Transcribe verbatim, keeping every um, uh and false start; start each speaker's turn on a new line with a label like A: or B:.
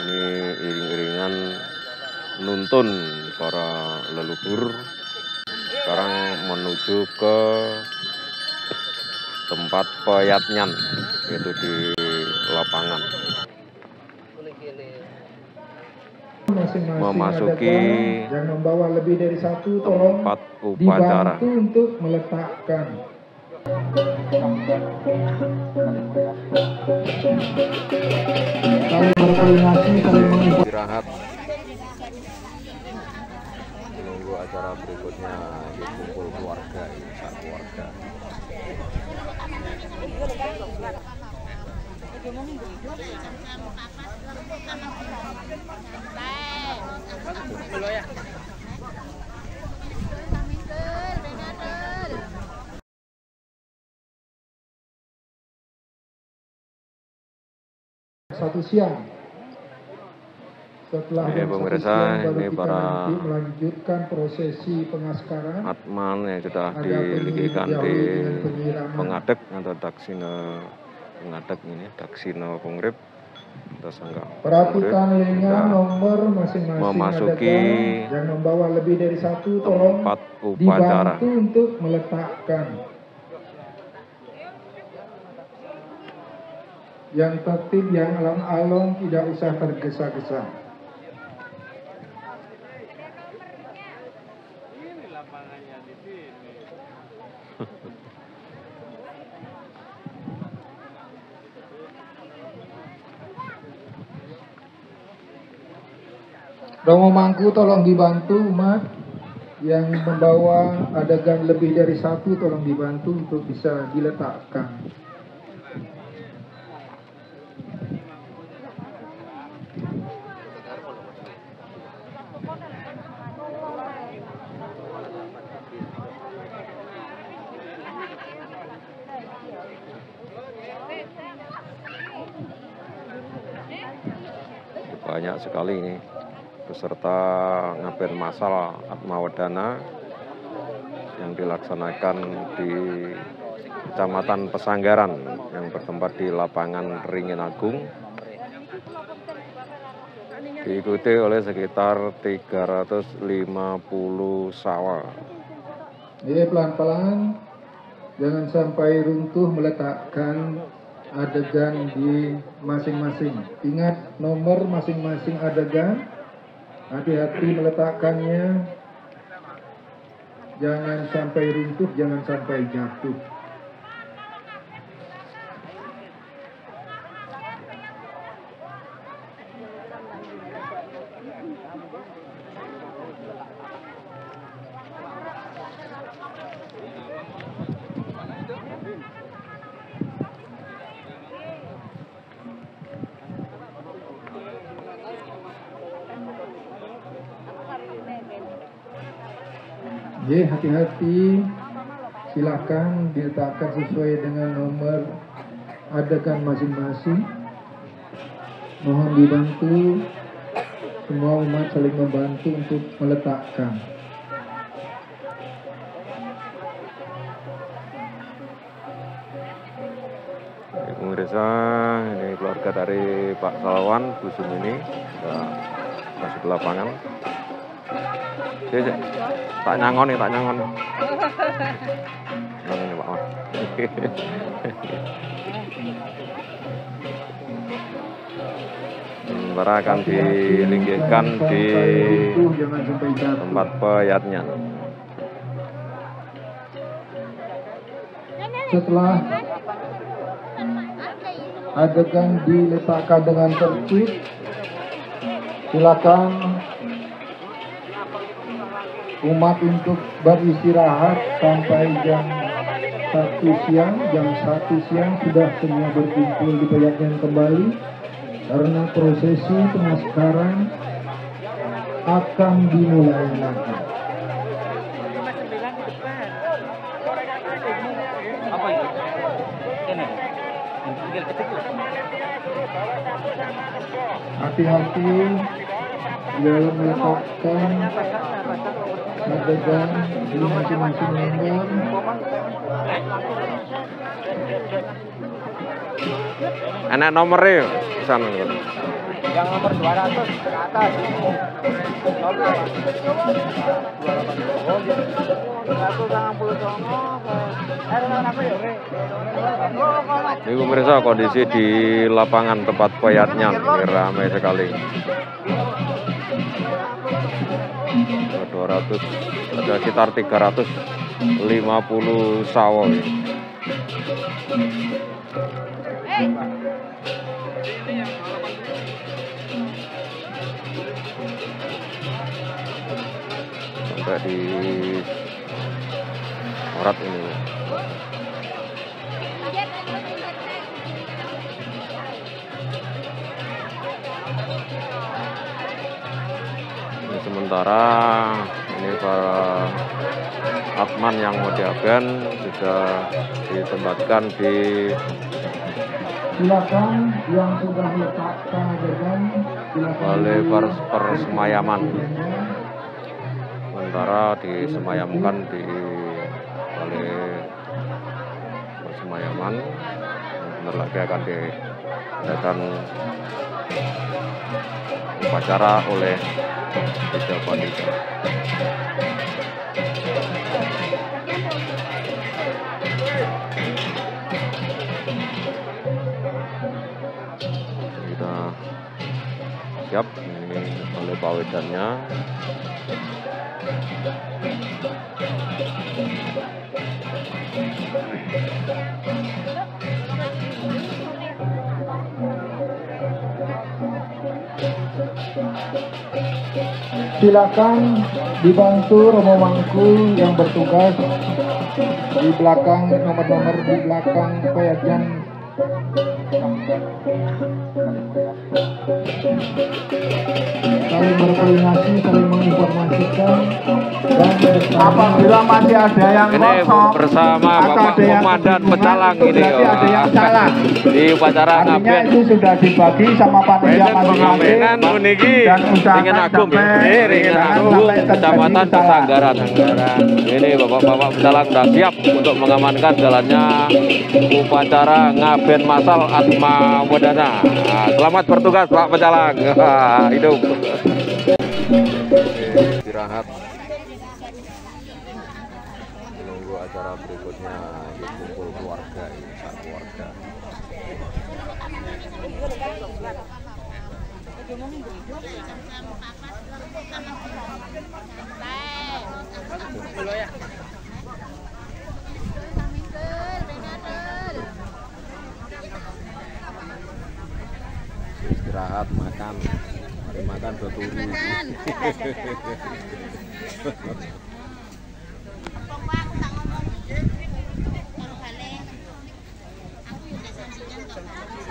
A: Ini iring-iringan nuntun para leluhur sekarang menuju ke tempat peyatnyan, yaitu di lapangan.
B: Masing-masing
A: Memasuki
B: yang membawa lebih dari satu tolong
A: tempat upacara.
B: dibantu untuk meletakkan. Saling berkoordinasi, saling menginfo.
A: Istirahat menunggu acara berikutnya, di kumpul keluarga ini, saat keluarga.
B: Satu siang. Setelah
A: Ini
B: jam
A: pemirsa,
B: satu siang, baru
A: ini
B: kita
A: para
B: nanti melanjutkan prosesi pengaskaran.
A: Atman yang sudah
B: Ada
A: dilinggikan di
B: didahului dengan penyiraman.
A: pengadek atau daksina pengadek ini, daksina pengrip atau sangga.
B: Perhatikan lengan nomor masing-masing
A: memasuki
B: adegan yang membawa lebih dari satu tolong
A: tempat upacara.
B: dibantu untuk meletakkan. Yang tertib, yang alon-alon, tidak usah tergesa-gesa.
C: Ini lapangannya di sini.
B: Romo Mangku tolong dibantu, umat yang membawa adegan lebih dari satu tolong dibantu untuk bisa diletakkan.
A: Banyak sekali ini peserta ngaben masal Atmawadana yang dilaksanakan di Kecamatan Pesanggaran yang bertempat di lapangan Ringin Agung, diikuti oleh sekitar tiga ratus lima puluh sawal.
B: Ini pelan-pelan, jangan sampai runtuh meletakkan adegan di masing-masing. Ingat nomor masing-masing adegan, hati-hati meletakkannya, jangan sampai runtuh, jangan sampai jatuh. Ye, hati-hati, silakan diletakkan sesuai dengan nomor adegan masing-masing. Mohon dibantu, semua umat saling membantu untuk meletakkan.
A: Ya, pemirsa, ini keluarga dari Pak Salawan Busum ini sudah masuk ke lapangan. Cek, cek. Tak nyangon nih, tak nyangon. Nyangon ini Pak. Sementara akan dilinggihkan di tempat peyatnyan.
B: Setelah adegan diletakkan dengan tertib, silakan umat untuk beristirahat sampai jam satu siang. Jam satu siang sudah semua berkumpul di peyatnyan kembali, karena prosesi pengaskaran akan dimulai lagi.
C: Apa itu? Ini.
B: Hati-hati dalam meletakkan adegan di masing-masing nomor.
A: Enak nomornya sana.
C: Yang nomor dua ratus ke atas.
A: Ini pemirsa kondisi di lapangan tempat peyatnya ini ramai sekali. dua ratus, ada sekitar tiga ratus lima puluh sawo ini. Sampai di Morat ini. Ini sementara ini para Atman yang mau diaben sudah ditempatkan di
B: Silakan yang sudah meletakkan adegan
A: balai pers persemayaman. Sementara disemayamkan di balai persemayaman. Bentar lagi akan diadakan upacara oleh Desa Panitia. Kita siap, ini oleh pawedannya.
B: Silakan dibantu Romo Mangku yang bertugas di belakang nomor-nomor di belakang peyatnya. Saling berkoordinasi, saling menginformasikan, dan
D: apabila masih ada yang
A: Ini
D: kosong
A: bersama
D: atau
A: Bapak
D: ada yang
A: Komandan
D: kebingungan,
A: Pecalang
D: itu
A: ini
D: berarti ada yang salah.
A: di upacara
D: Artinya
A: ngaben
D: itu sudah dibagi sama panitia
A: Beden
D: masing-masing
A: pengamenan uniki
D: dan usahakan
A: Ringin Agung ya.
D: sampai
A: Ini Ringin Agung
D: sampai terjadi
A: Kecamatan
D: salah.
A: Pesanggaran. Ini Bapak-bapak Pecalang sudah siap untuk mengamankan jalannya upacara ngaben masal Atma Wedana. Nah, selamat bertugas Pak Pecalang. Hidup. Istirahat. Menunggu acara berikutnya di kumpul keluarga ini, saat keluarga. Istirahat, makan, mari makan dua turu.
E: Aku